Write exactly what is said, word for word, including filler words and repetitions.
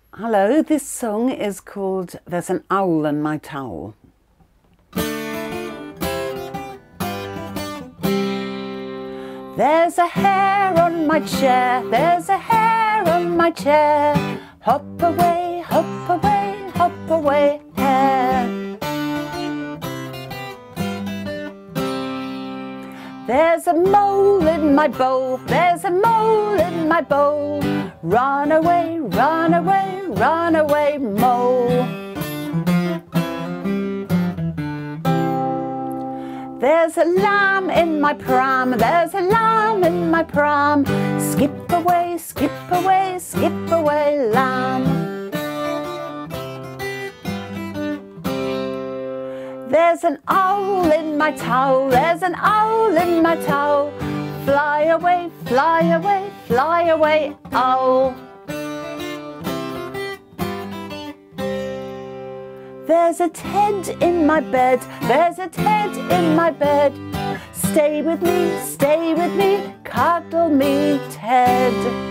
Hello, this song is called There's an Owl in My Towel. There's a hair on my chair, there's a hair on my chair. Hop away, hop away, hop away, hair. There's a mole in my bowl, there's a mole in my bowl. Run away, run away, run away, mole. There's a lamb in my pram, there's a lamb in my pram. Skip away, skip away, skip away, lamb. There's an owl in my towel, there's an owl in my towel. Fly away, fly away, fly away, owl. There's a Ted in my bed, there's a Ted in my bed. Stay with me, stay with me, cuddle me, Ted.